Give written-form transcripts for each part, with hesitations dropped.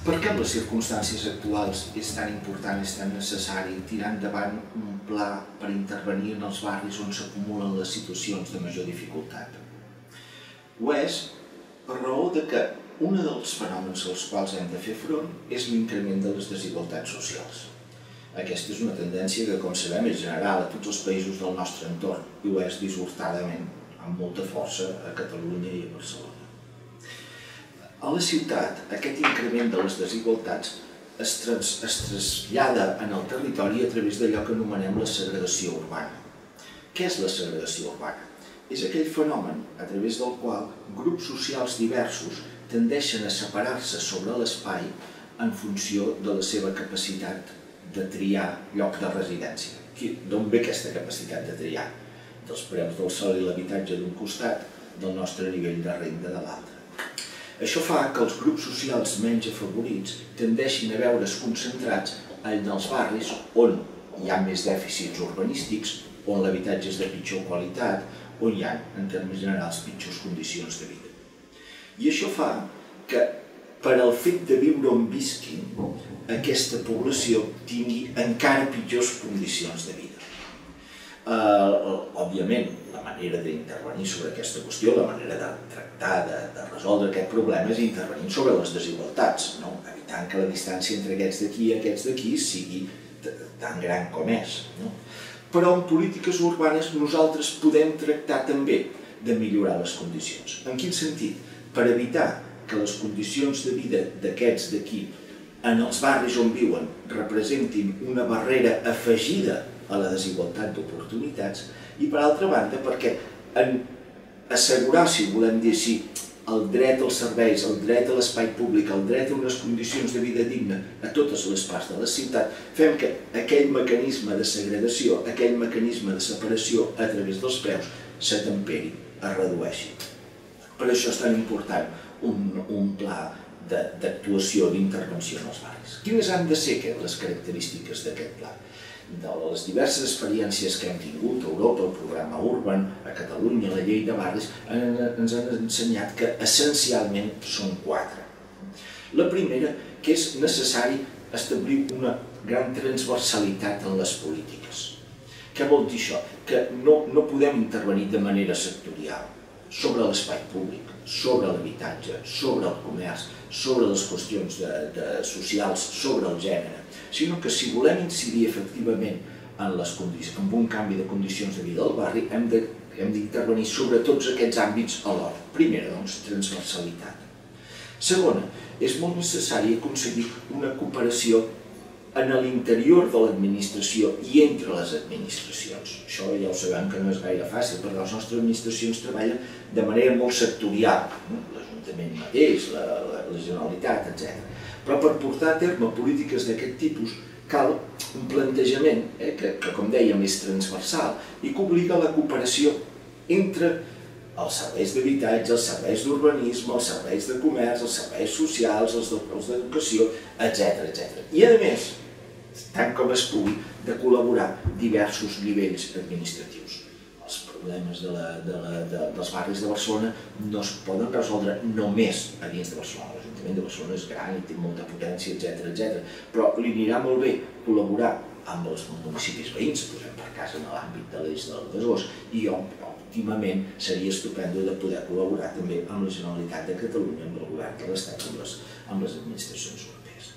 Per què en les circumstàncies actuals és tan important, és tan necessari tirar endavant un pla per intervenir en els barris on s'acumulen les situacions de major dificultat? Ho és per raó que un dels fenòmens als quals hem de fer front és l'increment de les desigualtats socials. Aquesta és una tendència que, com sabem, és general a tots els països del nostre entorn i ho és dissortadament, amb molta força, a Catalunya i a Barcelona. A la ciutat, aquest increment de les desigualtats es trasllada en el territori a través d'allò que anomenem la segregació urbana. Què és la segregació urbana? És aquell fenomen a través del qual grups socials diversos tendeixen a separar-se sobre l'espai en funció de la seva capacitat de triar lloc de residència. D'on ve aquesta capacitat de triar? Dels preus del sòl i l'habitatge d'un costat, del nostre nivell de renda de l'altre. Això fa que els grups socials menys afavorits tendeixin a veure's concentrats en els barris on hi ha més dèficits urbanístics, on l'habitatge és de pitjor qualitat, on hi ha, en termes generals, pitjors condicions de vida. I això fa que, per al fet de viure on visquin, aquesta població tingui encara pitjors condicions de vida. Òbviament, la manera d'intervenir sobre aquesta qüestió, la manera de tractar, de resoldre aquest problema és intervenir sobre les desigualtats, evitant que la distància entre aquests d'aquí i aquests d'aquí sigui tan gran com és. Però en polítiques urbanes nosaltres podem tractar també de millorar les condicions. En quin sentit? Per evitar que les condicions de vida d'aquests d'aquí en els barris on viuen representin una barrera afegida a la desigualtat d'oportunitats i, per altra banda, perquè en assegurar, si volem dir així, el dret als serveis, el dret a l'espai públic, el dret a unes condicions de vida digna a totes les parts de la ciutat, fem que aquell mecanisme de segregació, aquell mecanisme de separació a través dels preus s'atemperi, es redueixi. Per això és tan important un pla d'actuació, d'intervenció en els barris. Quines han de ser les característiques d'aquest pla? De les diverses experiències que hem tingut a Europa, el programa Urban, a Catalunya, la llei de barris, ens han ensenyat que essencialment són 4. La primera, que és necessari establir una gran transversalitat en les polítiques. Què vol dir això? Que no podem intervenir de manera sectorial sobre l'espai públic, sobre l'habitatge, sobre el comerç, sobre les qüestions socials, sobre el gènere, sinó que si volem incidir efectivament en un canvi de condicions de vida al barri, hem d'intervenir sobre tots aquests àmbits alhora. Primera, doncs, transversalitat. Segona, és molt necessari aconseguir una cooperació en l'interior de l'administració i entre les administracions. Això ja ho sabem que no és gaire fàcil, perquè les nostres administracions treballen de manera molt sectorial, l'Ajuntament mateix, la Generalitat, etc. Però per portar a terme polítiques d'aquest tipus cal un plantejament que, com dèiem, és transversal i que obliga a la cooperació entre els serveis d'habitatge, els serveis d'urbanisme, els serveis de comerç, els serveis socials, els d'educació, etc. I, a més, tant com es pugui, de col·laborar diversos nivells administratius. Els problemes dels barris de Barcelona no es poden resoldre només a dins de Barcelona. L'Ajuntament de Barcelona és gran i té molta potència, etc. Però li anirà molt bé col·laborar amb els municipis veïns, posem per cas en l'àmbit de l'Eix del Besòs, i òptimament seria estupendo de poder col·laborar també amb la Generalitat de Catalunya, amb el govern de l'Estat, amb les administracions europees.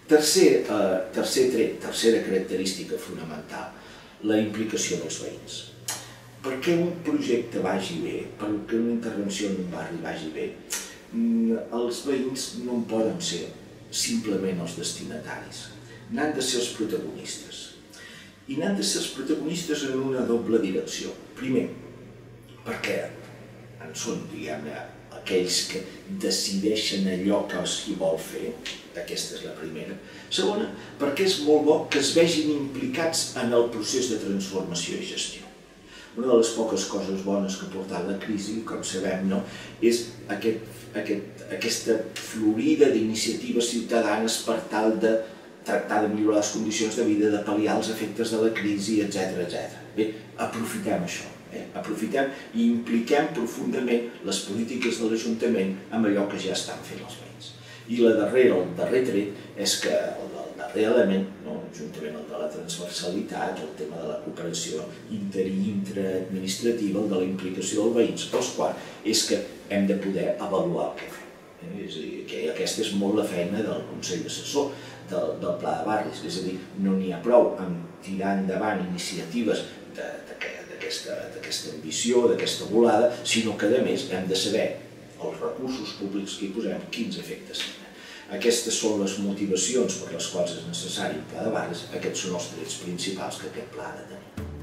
Tercera característica fonamental, la implicació dels veïns. Perquè un projecte vagi bé, perquè una intervenció en un barri vagi bé, els veïns no en poden ser simplement els destinataris, n'han de ser els protagonistes. I n'han de ser els protagonistes en una doble direcció. Primer, perquè en són, diguem-ne, aquells que decideixen allò que s'hi vol fer, aquesta és la primera. Segona, perquè és molt bo que es vegin implicats en el procés de transformació i gestió. Una de les poques coses bones que ha portat la crisi, com sabem, és aquesta florida d'iniciatives ciutadanes per tal de tractar de millorar les condicions de vida, de pal·liar els efectes de la crisi, etc. Bé, aprofitem això, aprofitem i impliquem profundament les polítiques de l'Ajuntament amb allò que ja estan fent els veïns. I el darrer tret és que el darrer element, juntament amb el de la transversalitat, el tema de la cooperació intraadministrativa, el de la implicació dels veïns, els quals és que hem de poder avaluar el que fem. És a dir, que aquesta és molt la feina del Consell Assessor, del Pla de Barris, és a dir, no n'hi ha prou amb tirar endavant iniciatives d'aquesta ambició, d'aquesta volada, sinó que a més hem de saber els recursos públics que hi posem, quins efectes tenen. Aquestes són les motivacions per les quals és necessari un pla de barris, aquests són els trets principals que aquest pla ha de tenir.